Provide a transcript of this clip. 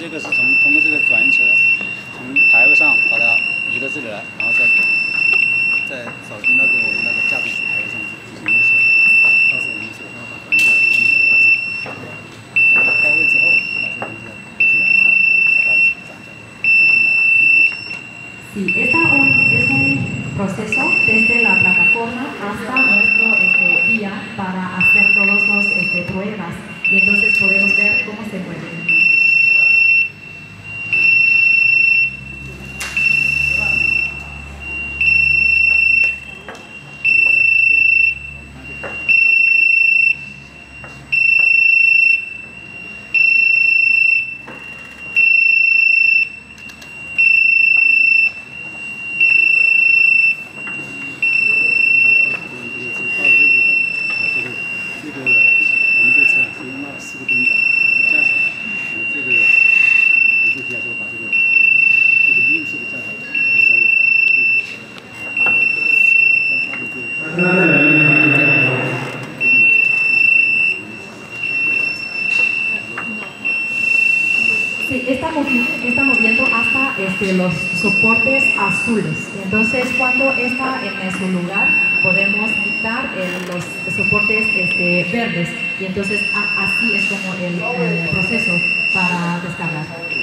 这个是通过这个转运车从台位上把它移到这里来，然后再扫进我们那个驾驶室台位上去进行落实。到时候我们手上把转运架放在台上，到位之后把这个东西拖出来，把它转下来。 Sí, es un proceso desde la plataforma hasta nuestro día para hacer todas las pruebas y entonces podemos ver cómo se mueve. Sí, está moviendo hasta los soportes azules. Entonces, cuando está en su lugar, podemos quitar los soportes verdes. Y entonces, así es como el proceso para descargar.